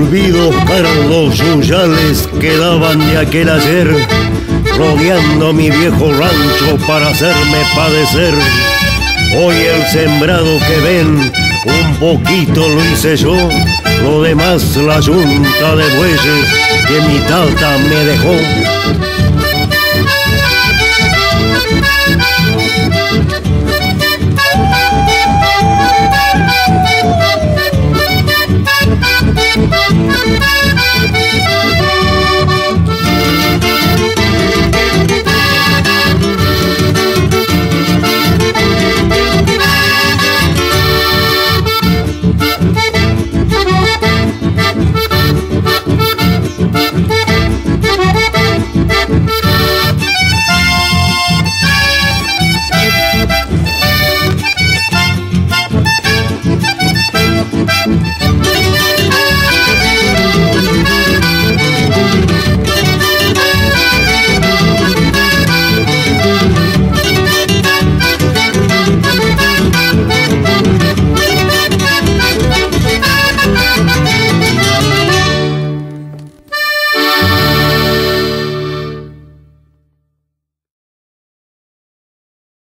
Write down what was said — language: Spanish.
olvido, cardos yuyales quedaban de aquel ayer, rodeando mi viejo rancho para hacerme padecer. Hoy el sembrado que ven, un poquito lo hice yo, lo demás la yunta de bueyes que mi tata me dejó.